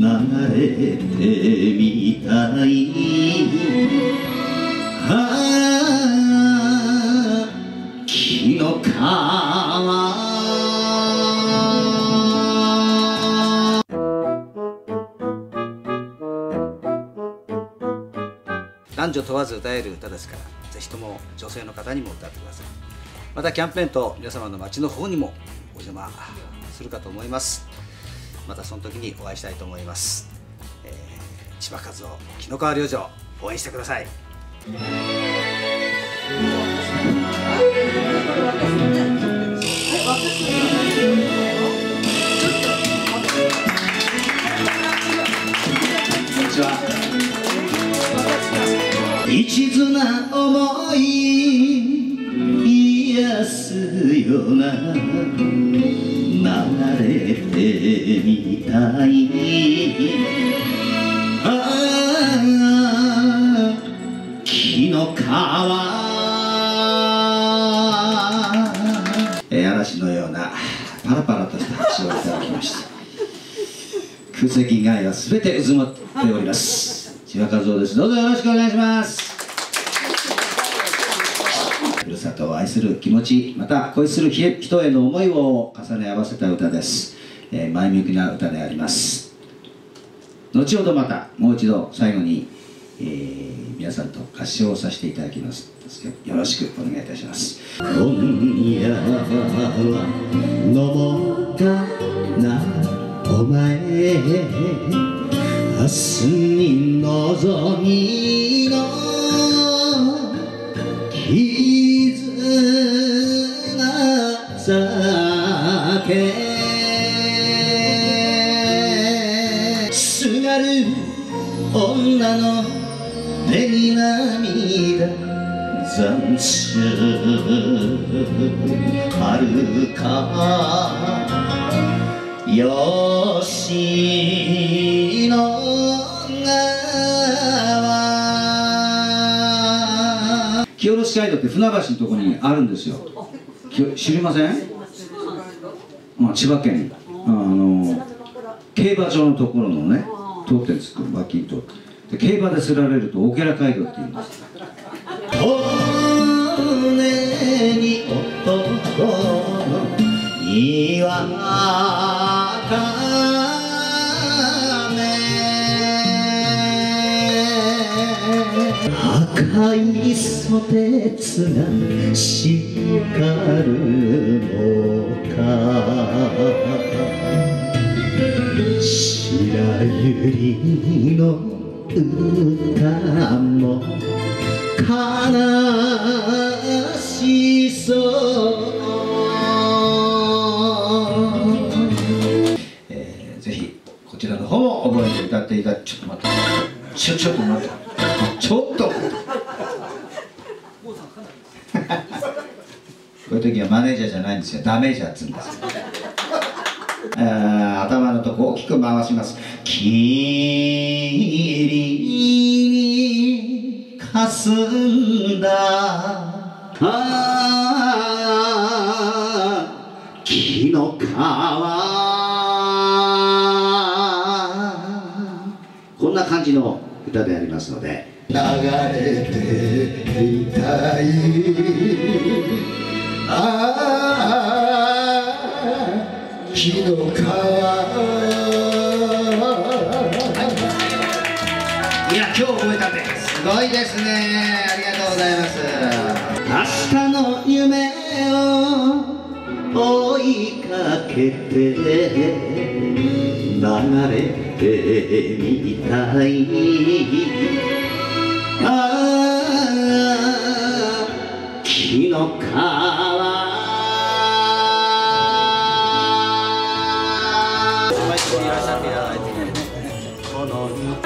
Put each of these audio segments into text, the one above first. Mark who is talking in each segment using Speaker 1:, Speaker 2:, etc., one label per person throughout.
Speaker 1: れてみたい。ああ紀の川。男女問わず歌える歌ですから、ぜひとも女性の方にも歌ってください。またキャンペーンと皆様の街の方にもお邪魔するかと思います。またその時にお会いしたいと思います。千葉和夫、紀の川良女、応援してください。こんにちは。一途な思い癒すような流れてみたい。ああ紀の川。嵐のようなパラパラとした拍手をいただきました。空席以外は全て渦まっております。千葉和夫です。どうぞよろしくお願いします。ふるさとを愛する気持ち、また恋する人への思いを重ね合わせた歌です。前向きな歌であります。後ほどまたもう一度最後に、皆さんと合唱をさせていただきます。よろしくお願いいたします。今夜は飲もうかなお前、明日に望みの絆酒すがる女の目に涙残暑遥か吉野川。清卸街道って船橋のところにあるんですよ。知りません？千葉県競馬場のところのね通ってるんですけど、脇に通って競馬ですられるとオケラ街道って言うんです。骨に男のにわかめ赤いソテツが光るのか、白百合の歌も悲しそう。ぜひこちらの方も覚えて歌っていただいて、ちょっと待って、ちょっと待って、ちょっとこういう時はマネージャーじゃないんですよ、ダメージャーっつうんです。頭のとこ大きく回します。霧にかすんだ紀の川。こんな感じの歌でありますので、流れてみたい。紀の川。いや、今日覚えたってすごいですね。ありがとうございます。明日の夢を追いかけて流れてみたい。紀の川。いらっしゃっていただいて、この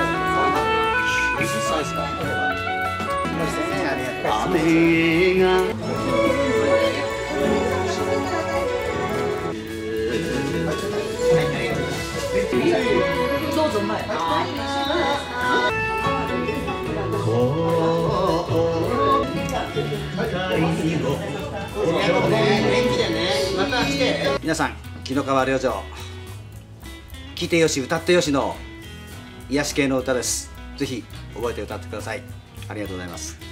Speaker 1: 雨がどうぞ前。皆さん、紀の川良女、聴いてよし歌ってよしの癒し系の歌です。ぜひ覚えて歌ってください。ありがとうございます。